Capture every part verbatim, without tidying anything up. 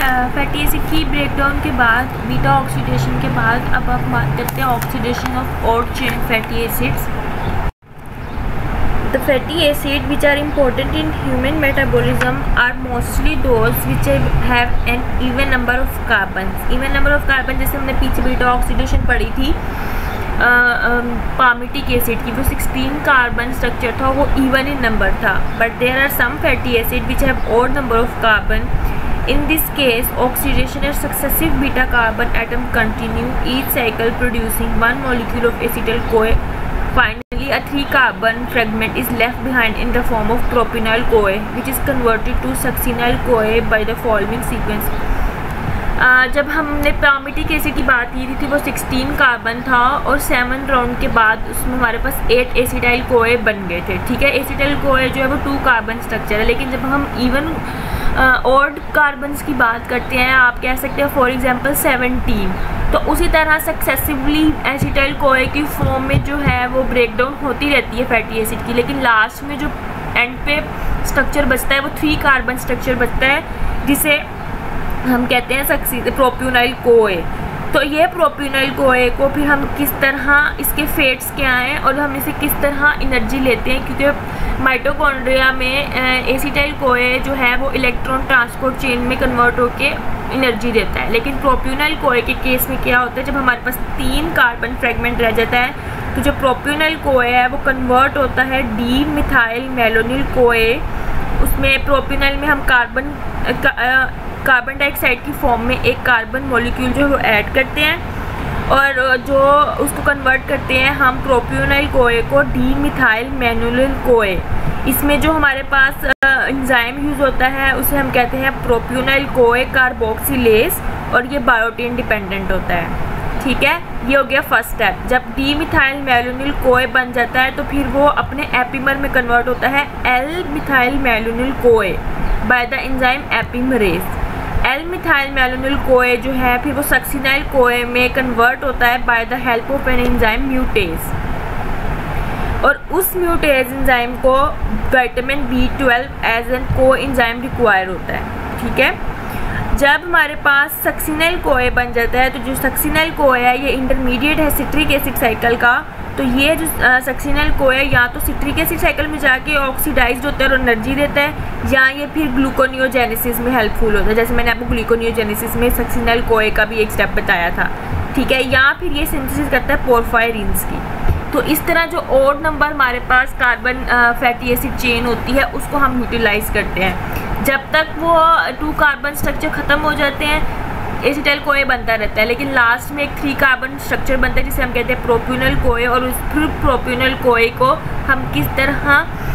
Fatty acid की breakdown के बाद, बीटा ऑक्सीडेशन के बाद, अब आप बात करते हैं oxidation of odd chain fatty acids. The fatty acids which are important in human metabolism are mostly those which have an even number of carbons. Even number of carbon जैसे हमने पीछे बीटा ऑक्सीडेशन पढ़ी थी palmitic acid की, वो sixteen carbon structure था, वो even in number था. But there are some fatty acid which have odd number of carbon. In this case, oxidation at successive beta carbon atom continue each cycle producing one molecule of acetyl-CoA. Finally, a three carbon fragment is left behind in the form of propionyl-CoA, which is converted to succinyl-CoA by the following sequence. Uh, जब हमने palmitic acid की बात की थी वो sixteen carbon था और seven round के बाद उसमें हमारे पास एट एसिटाइल कोए बन गए थे. ठीक है, एसिटाइल कोए जो है वो टू कार्बन स्ट्रक्चर है. लेकिन जब हम इवन ऑड कार्बन्स की बात करते हैं, आप कह सकते हैं फॉर एग्जांपल सेवनटीन, तो उसी तरह सक्सेसिवली एसिटाइल कोए की फॉर्म में जो है वो ब्रेकडाउन होती रहती है फैटी एसिड की. लेकिन लास्ट में जो एंड पे स्ट्रक्चर बचता है वो थ्री कार्बन स्ट्रक्चर बचता है, जिसे हम कहते हैं सक्सीड प्रोप्यूनाइल कोए. तो ये प्रोप्यूनाइल कोए को फिर हम किस तरह, इसके फेट्स क्या हैं और हम इसे किस तरह एनर्जी लेते हैं, क्योंकि माइटोकॉन्ड्रिया में एसिटाइल कोए जो है वो इलेक्ट्रॉन ट्रांसपोर्ट चेन में कन्वर्ट होके एनर्जी देता है. लेकिन प्रोप्यूनाइल कोए के केस में क्या होता है, जब हमारे पास तीन कार्बन फ्रेगमेंट रह जाता है तो जो प्रोप्यूनाइल कोए है वो कन्वर्ट होता है डी मिथाइल मेलोनिल कोए. उसमें प्रोप्यूनाइल में हम कार्बन का, कार्बन डाइऑक्साइड की फॉर्म में एक कार्बन मॉलिक्यूल जो है वो ऐड करते हैं और जो उसको कन्वर्ट करते हैं हम प्रोप्यूनाइल कोए को डी मिथाइल मेनोलिल कोए. इसमें जो हमारे पास एंजाइम यूज़ होता है उसे हम कहते हैं प्रोप्यूनाइल कोए कार्बोक्सिलेज, और ये बायोटिन डिपेंडेंट होता है. ठीक है, ये हो गया फर्स्ट स्टेप. जब डी मिथाइल मेलोनिल कोए बन जाता है तो फिर वो अपने एपीमर में कन्वर्ट होता है L methyl malonyl CoA by the enzyme epimerase. L methyl malonyl CoA जो है फिर वो सक्सिनाइल कोए में कन्वर्ट होता है by the help of an enzyme mutase, और उस म्यूटेज एंजाइम को vitamin B twelve as an coenzyme require होता है. ठीक है, जब हमारे पास सक्सिनाइल कोए बन जाता है तो जो सक्सिनाइल कोए है ये इंटरमीडिएट है सिट्रिक एसिड साइकिल का. तो ये जो सक्सिनाइल कोए या तो सिट्रिक एसिड साइकिल में जाके ऑक्सीडाइज्ड होता है और एनर्जी देता है, या ये फिर ग्लूकोनियोजेनेसिस में हेल्पफुल होता है. जैसे मैंने आपको ग्लूकोनियोजेनेसिस में सक्सिनाइल कोए का भी एक स्टेप बताया था. ठीक है, या फिर ये सिंथेसिस करता है पोरफायरिन्स की. तो इस तरह जो ऑड नंबर हमारे पास कार्बन फैटी एसिड चेन होती है उसको हम यूटिलाइज करते हैं. जब तक वो टू कार्बन स्ट्रक्चर ख़त्म हो जाते हैं एसिटाइल कोए बनता रहता है, लेकिन लास्ट में एक थ्री कार्बन स्ट्रक्चर बनता है जिसे हम कहते हैं प्रोप्यूनल कोए. और उस फिर प्रोप्यूनल कोए को हम किस तरह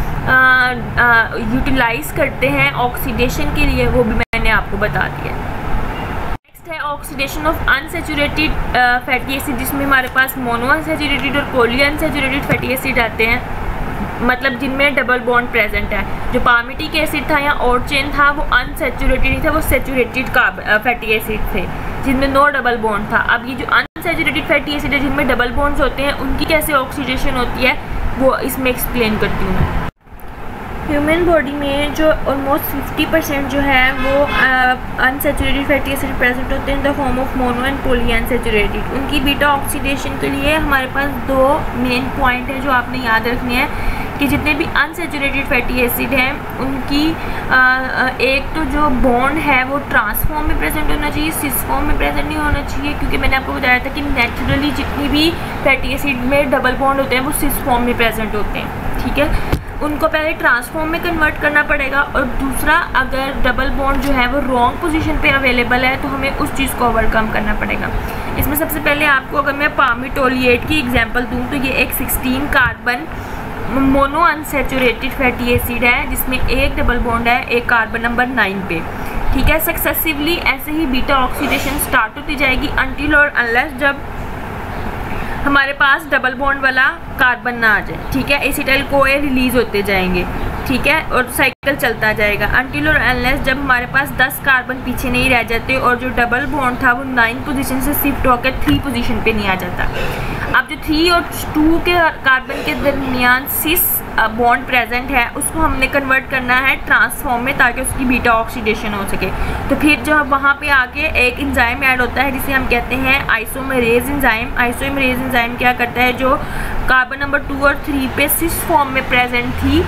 यूटिलाइज करते हैं ऑक्सीडेशन के लिए, वो भी मैंने आपको बता दिया. नेक्स्ट है oxidation of unsaturated fatty acid, जिसमें हमारे पास मोनो अनसैचुरेटेड और पॉली अनसैचुरेटेड फैटी एसिड आते हैं, मतलब जिनमें डबल बॉन्ड प्रेजेंट है. जो पामिटिक एसिड था या ऑड चेन था वो अनसैचुरेटेड नहीं था, वो सैचुरेटेड फैटी एसिड थे जिनमें नो डबल बॉन्ड था. अब ये जो अनसैचुरेटेड फैटी एसिड है जिनमें डबल बॉन्ड्स होते हैं उनकी कैसे ऑक्सीडेशन होती है वो इसमें एक्सप्लेन करती हूँ मैं. ह्यूमन बॉडी में जो ऑलमोस्ट फिफ्टी परसेंट जो है वो अनसैचुरेटेड फैटी एसिड प्रेजेंट होते हैं in the form of mono and poly unsaturated. उनकी बीटा ऑक्सीडेशन के लिए हमारे पास दो मेन पॉइंट है जो आपने याद रखने हैं कि जितने भी अनसैचुरेटेड फैटी एसिड हैं उनकी आ, एक तो जो बॉन्ड है वो ट्रांसफॉर्म में प्रेजेंट होना चाहिए, सिस फॉर्म में प्रेजेंट नहीं होना चाहिए, क्योंकि मैंने आपको बताया था कि नेचुरली जितनी भी फैटी एसिड में डबल बॉन्ड होते हैं वो सिस फॉर्म में प्रेजेंट होते हैं. ठीक है, उनको पहले ट्रांसफॉर्म में कन्वर्ट करना पड़ेगा, और दूसरा अगर डबल बॉन्ड जो है वो रॉन्ग पोजीशन पे अवेलेबल है तो हमें उस चीज़ को ओवरकम करना पड़ेगा. इसमें सबसे पहले आपको अगर मैं पामिटोलिएट की एग्जांपल दूं तो ये एक sixteen carbon mono unsaturated fatty acid है जिसमें एक डबल बॉन्ड है एक कार्बन नंबर नाइन पे. ठीक है, सक्सेसिवली ऐसे ही बीटा ऑक्सीडेशन स्टार्ट होती जाएगी अनटिल और अनलेस जब हमारे पास डबल बॉन्ड वाला कार्बन ना आ जाए. ठीक है, एसिटाइल कोए रिलीज होते जाएंगे. ठीक है, और साइकिल चलता जाएगा अनटिल और अनलेस जब हमारे पास दस कार्बन पीछे नहीं रह जाते और जो डबल बॉन्ड था वो नाइन पोजीशन से शिफ्ट होकर थ्री पोजीशन पे नहीं आ जाता. अब जो थ्री और टू के कार्बन के दरमियान सिस बॉन्ड प्रेजेंट है उसको हमने कन्वर्ट करना है ट्रांसफॉर्म में ताकि उसकी बीटा ऑक्सीडेशन हो सके। तो फिर जो वहाँ पे आके एक एंजाइम ऐड होता है जिसे हम कहते हैं आइसोमेरेज एंजाइम। आइसोमेरेज एंजाइम क्या करता है, जो कार्बन नंबर टू और थ्री पे सिस फॉर्म में प्रेजेंट थी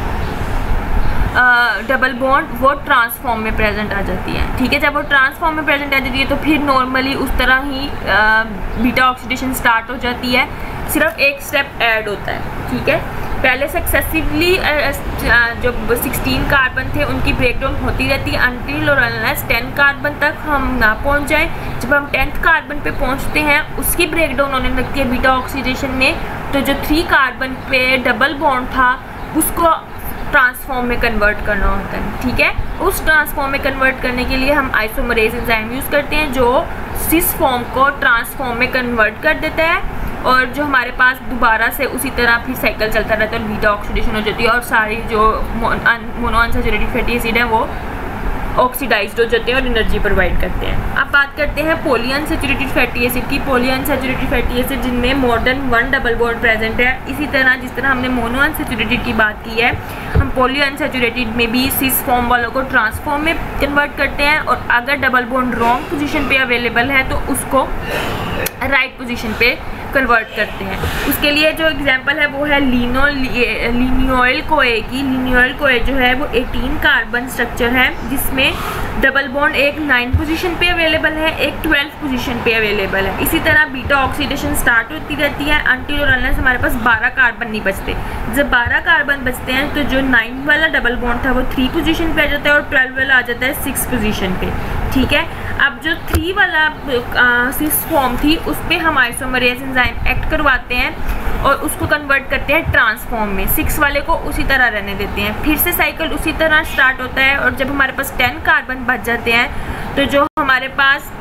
डबल बॉन्ड, वो ट्रांसफॉर्म में प्रेजेंट आ जाती है। ठीक है, जब वो ट्रांसफॉर्म में प्रेजेंट आ जाती है तो फिर नॉर्मली उस तरह ही बीटा ऑक्सीडेशन स्टार्ट हो जाती है, सिर्फ एक स्टेप ऐड होता है। ठीक है, पहले सक्सेसिवली जो सिक्सटीन कार्बन थे उनकी ब्रेकडाउन होती रहती है अनटिल और अनलेस टेन कार्बन तक हम ना पहुंच जाएं। जब हम टेंथ कार्बन पे पहुंचते हैं उसकी ब्रेकडाउन होने लगती है बीटा ऑक्सीडेशन में, तो जो थ्री कार्बन पे डबल बॉन्ड था उसको ट्रांसफॉर्म में कन्वर्ट करना होता है। ठीक है, उस ट्रांसफॉर्म में कन्वर्ट करने के लिए हम आइसोमरेज एंजाइम यूज़ करते हैं जो सिस फॉर्म को ट्रांसफॉर्म में कन्वर्ट कर देता है, और जो हमारे पास दोबारा से उसी तरह फिर साइकिल चलता रहता है और बीटा ऑक्सीडेशन हो जाती है और सारी जो मोनोअनसैचुरेटेड फैटी एसिड है वो ऑक्सीडाइज्ड हो जाते हैं और एनर्जी प्रोवाइड करते हैं। अब बात करते हैं पॉलीअनसैचुरेटेड फैटी एसिड की। पॉलीअनसैचुरेटेड फैटी एसिड जिनमें more than one double bond present है। इसी तरह जिस तरह हमने मोनोअनसैचुरेटेड की बात की है, हम पॉलीअनसैचुरेटेड में भी सिस फॉर्म वालों को ट्रांसफॉर्म में कन्वर्ट करते हैं, और अगर डबल बॉन्ड रॉन्ग पोजीशन पे अवेलेबल है तो उसको राइट पोजीशन पे कन्वर्ट करते हैं। उसके लिए जो एग्जांपल है वो है लिनो लिनियोइल कोए की। लिनियोइल कोए जो है वो एटीन कार्बन स्ट्रक्चर है जिसमें डबल बॉन्ड एक नाइन पोजीशन पे अवेलेबल है, एक ट्वेल्व पोजीशन पे अवेलेबल है। इसी तरह बीटा ऑक्सीडेशन स्टार्ट होती रहती है अनटिल और अनलेस हमारे पास बारह कार्बन नहीं बचते। जब बारह कार्बन बचते हैं तो जो नाइन वाला डबल बॉन्ड था वो थ्री पोजीशन पे आ जाता है और ट्वेल्व वाला आ जाता है सिक्स पोजीशन पे। ठीक है, अब जो थ्री वाला सिस फॉर्म थी उस पर हम आइसोमरेज एंजाइम एक्ट करवाते हैं और उसको कन्वर्ट करते हैं ट्रांसफॉर्म में। सिक्स वाले को उसी तरह रहने देते हैं, फिर से साइकिल उसी तरह स्टार्ट होता है, और जब हमारे पास टेन कार्बन बच जाते हैं तो जो हमारे पास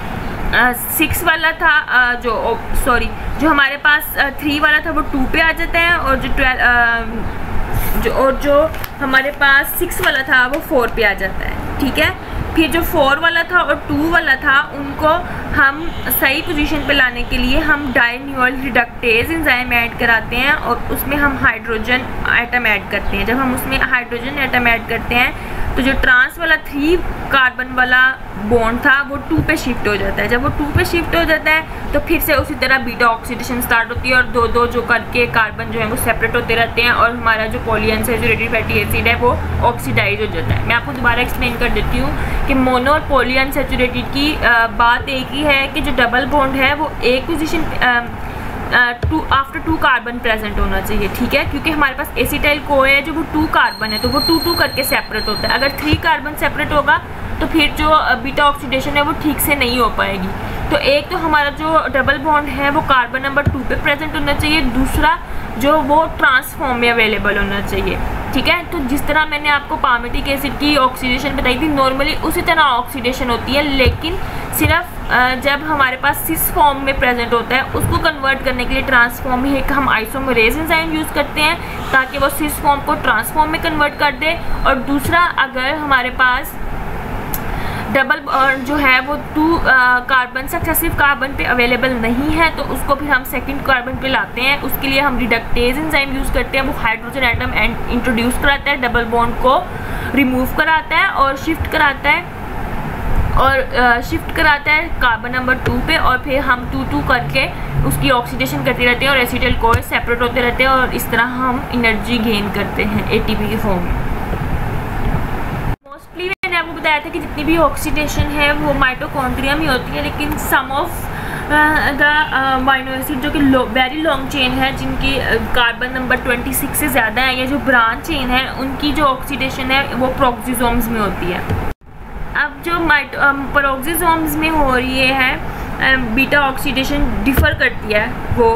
सिक्स वाला था आ, जो सॉरी जो हमारे पास थ्री वाला था वो टू पे आ जाता है, और जो ट्वेल्व जो और जो हमारे पास सिक्स वाला था वो फोर पे आ जाता है। ठीक है, फिर जो फोर वाला था और टू वाला था उनको हम सही पोजीशन पे लाने के लिए हम डाइनियोल रिडक्टेज एंजाइम ऐड कराते हैं और उसमें हम हाइड्रोजन एटम ऐड करते हैं। जब हम उसमें हाइड्रोजन एटम ऐड करते हैं तो जो ट्रांस वाला थ्री कार्बन वाला बॉन्ड था वो टू पे शिफ्ट हो जाता है। जब वो टू पे शिफ्ट हो जाता है तो फिर से उसी तरह बीटा ऑक्सीडेशन स्टार्ट होती है और दो दो जो करके कार्बन जो है वो सेपरेट होते रहते हैं और हमारा जो पॉलीअनसैचुरेटेड फैटी एसिड है वो ऑक्सीडाइज हो जाता है। मैं आपको दोबारा एक्सप्लेन कर देती हूँ कि मोनो और पॉलीअनसैचुरेटेड की आ, बात एक ही है कि जो डबल बॉन्ड है वो एक position two after two carbon present होना चाहिए। ठीक है, क्योंकि हमारे पास एसिटाइल कोए है जो वो टू कार्बन है तो वो टू टू करके सेपरेट होता है। अगर थ्री कार्बन सेपरेट होगा तो फिर जो बीटा ऑक्सीडेशन है वो ठीक से नहीं हो पाएगी। तो एक तो हमारा जो डबल बॉन्ड है वो कार्बन नंबर टू पे प्रेजेंट होना चाहिए, दूसरा जो वो ट्रांसफॉर्म में अवेलेबल होना चाहिए। ठीक है, तो जिस तरह मैंने आपको पामेटिक एसिड की ऑक्सीडेशन बताई थी नॉर्मली उसी तरह ऑक्सीडेशन होती है, लेकिन सिर्फ जब हमारे पास सिस फॉर्म में प्रेजेंट होता है उसको कन्वर्ट करने के लिए ट्रांसफॉर्म में हम आइसोमरेज एंजाइम यूज़ करते हैं ताकि वो सिस फॉर्म को ट्रांसफॉर्म में कन्वर्ट कर दे। और दूसरा अगर हमारे पास डबल जो है वो टू कार्बन सक्सेसिव कार्बन पे अवेलेबल नहीं है तो उसको फिर हम सेकंड कार्बन पे लाते हैं। उसके लिए हम रिडक्टेज एंजाइम यूज़ करते हैं, वो हाइड्रोजन एटम इंट्रोड्यूस कराता है, डबल बॉन्ड को रिमूव कराता है और शिफ्ट कराता है और शिफ्ट कराता है कार्बन नंबर टू पे, और फिर हम टू टू करके उसकी ऑक्सीडेशन करते रहते हैं और एसिटाइल कोए सेपरेट होते रहते हैं और इस तरह हम एनर्जी गेन करते हैं एटीपी के फॉर्म में। मोस्टली मैंने आपको बताया था कि जितनी भी ऑक्सीडेशन है वो माइटोकॉन्ड्रिया में होती है, लेकिन some of the amino acid जो कि वेरी लॉन्ग चेन है जिनकी कार्बन नंबर ट्वेंटी सिक्स से ज़्यादा है या जो ब्रांच चेन है उनकी जो ऑक्सीडेशन है वो प्रोक्सिसोम्स में होती है। अब जो माइट पेरोक्सिसोम्स में हो रही है बीटा ऑक्सीडेशन डिफ़र करती है वो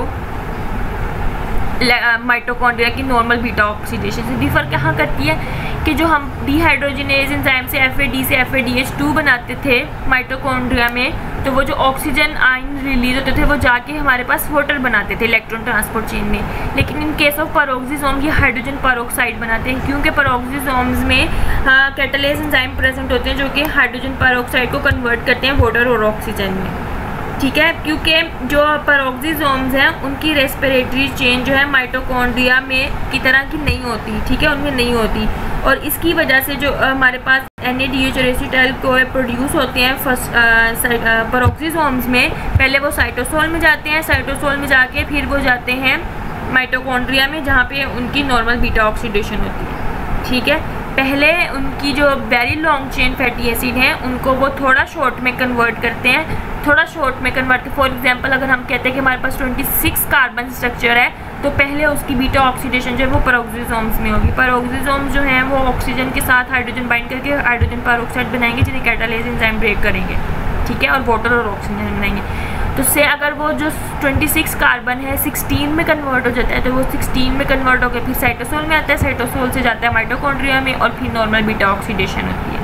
माइटोकॉन्ड्रिया की नॉर्मल बीटा ऑक्सीडेशन से डिफ़र कहाँ करती है कि जो हम डीहाइड्रोजनेज एंजाइम से एफ ए डी से F A D H two बनाते थे माइटोकॉन्ड्रिया में, तो वो जो ऑक्सीजन आयन रिलीज होते थे वो जाके हमारे पास वाटर बनाते थे इलेक्ट्रॉन ट्रांसपोर्ट चेन में। लेकिन इन केस ऑफ पेरोक्सिसोम ये हाइड्रोजन पेरोक्साइड बनाते हैं क्योंकि पेरोक्सिसोम्स में कैटालेज एंजाइम प्रेजेंट होते हैं जो कि हाइड्रोजन पेरोक्साइड को कन्वर्ट करते हैं वाटर और ऑक्सीजन में। ठीक है, क्योंकि जो पेरोक्सिसोम्स हैं उनकी रेस्पिरेटरी चेन जो है माइटोकॉन्ड्रिया में की तरह की नहीं होती, ठीक है, उनमें नहीं होती, और इसकी वजह से जो हमारे पास एन ए डी एच और एसिटाइल को प्रोड्यूस होते हैं फर्स्ट पेरोक्सिसोम्स में, पहले वो साइटोसोल में जाते हैं, साइटोसोल में जाके फिर वो जाते हैं माइटोकॉन्ड्रिया में जहाँ पे उनकी नॉर्मल बीटा ऑक्सीडेशन होती है, ठीक है। पहले उनकी जो very long chain fatty acid हैं उनको वो थोड़ा शॉर्ट में कन्वर्ट करते हैं, थोड़ा शॉर्ट में कन्वर्ट फॉर एग्जांपल अगर हम कहते हैं कि हमारे पास छब्बीस कार्बन स्ट्रक्चर है तो पहले उसकी बीटा ऑक्सीडेशन जो है वो पेरोक्सिसोम्स में होगी। पेरोक्सिसोम्स जो हैं वो ऑक्सीजन के साथ हाइड्रोजन बाइंड करके हाइड्रोजन पेरोक्साइड बनाएंगे जिन्हें कैटालेज एंजाइम ब्रेक करेंगे, ठीक है, और वाटर और ऑक्सीजन बनाएंगे। तो से अगर वो जो छब्बीस कार्बन है सोलह में कन्वर्ट हो जाता है तो वो सोलह में कन्वर्ट होकर फिर साइटोसोल में आता है, साइटोसोल से जाता है माइटोकॉन्ड्रिया में और फिर नॉर्मल बीटा ऑक्सीडेशन होती है।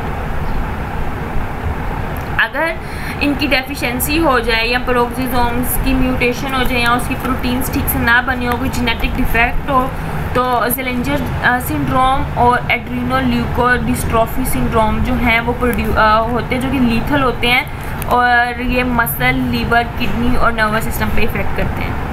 अगर इनकी डेफिशिएंसी हो जाए या पेरोक्सिसोम्स की म्यूटेशन हो जाए या उसकी प्रोटीन्स ठीक से ना बने हो, कोई जेनेटिक डिफेक्ट हो, तो ज़ेलेंजर सिंड्रोम और एड्रीनोल्यूकोडिस्ट्रोफी सिंड्रोम जो हैं वो प्रोड्यू होते हैं, जो कि लीथल होते हैं और ये मसल, लीवर, किडनी और नर्वस सिस्टम पे इफेक्ट करते हैं।